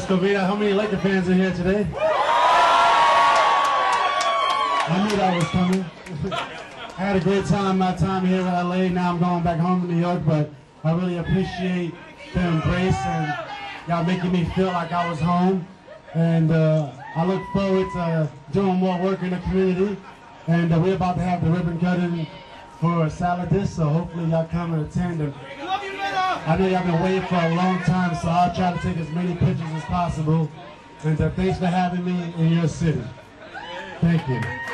Covina, how many Laker fans are here today? I knew that was coming. I had a great time, my time here in LA. Now I'm going back home to New York, but I really appreciate the embrace and y'all making me feel like I was home. And I look forward to doing more work in the community. And we're about to have the ribbon cutting for Saladish, so hopefully y'all come and attend. And I know y'all been waiting for a long time, so I'll try to take as many pictures as possible. And thanks for having me in your city. Thank you.